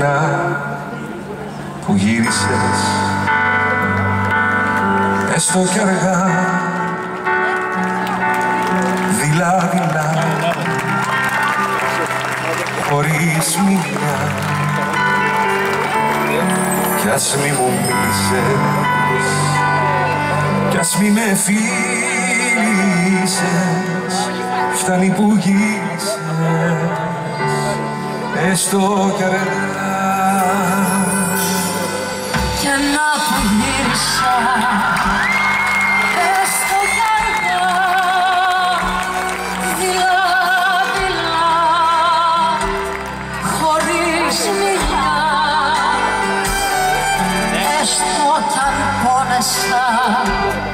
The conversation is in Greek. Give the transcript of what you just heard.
ειλικρινά που γύρισες, έστω κι αργά, δειλά-δειλά, χωρίς μιλιά. Κι ας μη μου μίλησες, κι ας μη με φίλησες, φτάνει που γύρισες, έστω κι αργά. Κι να που γύρισα, έστω κι αργά, δειλά-δειλά, χωρίς μιλιά, έστω κι αν πόνεσα,